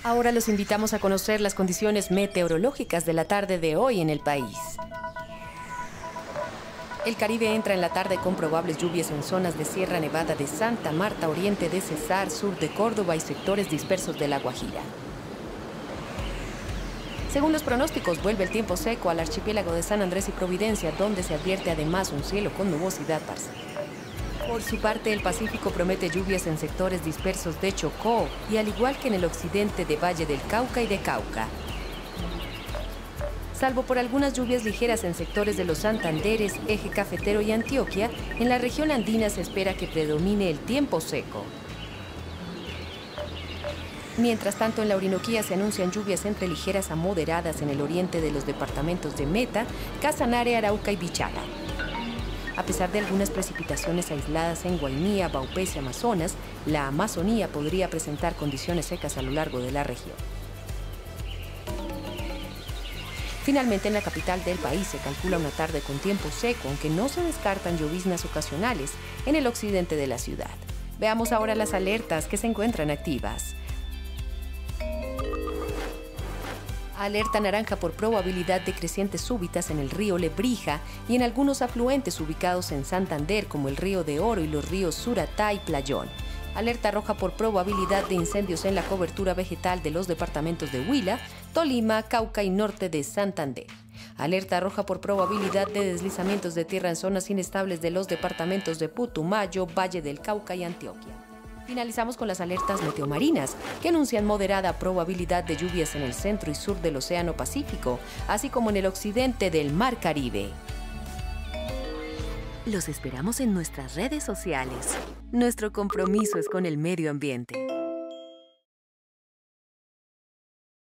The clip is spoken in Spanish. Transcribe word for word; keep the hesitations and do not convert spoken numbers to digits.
Ahora los invitamos a conocer las condiciones meteorológicas de la tarde de hoy en el país. El Caribe entra en la tarde con probables lluvias en zonas de Sierra Nevada de Santa Marta, oriente de Cesar, sur de Córdoba y sectores dispersos de La Guajira. Según los pronósticos, vuelve el tiempo seco al archipiélago de San Andrés y Providencia, donde se advierte además un cielo con nubosidad parcial. Por su parte, el Pacífico promete lluvias en sectores dispersos de Chocó y al igual que en el occidente de Valle del Cauca y de Cauca. Salvo por algunas lluvias ligeras en sectores de los Santanderes, Eje Cafetero y Antioquia, en la región andina se espera que predomine el tiempo seco. Mientras tanto, en la Orinoquía se anuncian lluvias entre ligeras a moderadas en el oriente de los departamentos de Meta, Casanare, Arauca y Bichala. A pesar de algunas precipitaciones aisladas en Guainía, Baupés y Amazonas, la Amazonía podría presentar condiciones secas a lo largo de la región. Finalmente, en la capital del país se calcula una tarde con tiempo seco, aunque no se descartan lloviznas ocasionales en el occidente de la ciudad. Veamos ahora las alertas que se encuentran activas. Alerta naranja por probabilidad de crecientes súbitas en el río Lebrija y en algunos afluentes ubicados en Santander, como el río de Oro y los ríos Suratá y Playón. Alerta roja por probabilidad de incendios en la cobertura vegetal de los departamentos de Huila, Tolima, Cauca y norte de Santander. Alerta roja por probabilidad de deslizamientos de tierra en zonas inestables de los departamentos de Putumayo, Valle del Cauca y Antioquia. Finalizamos con las alertas meteomarinas, que anuncian moderada probabilidad de lluvias en el centro y sur del Océano Pacífico, así como en el occidente del Mar Caribe. Los esperamos en nuestras redes sociales. Nuestro compromiso es con el medio ambiente.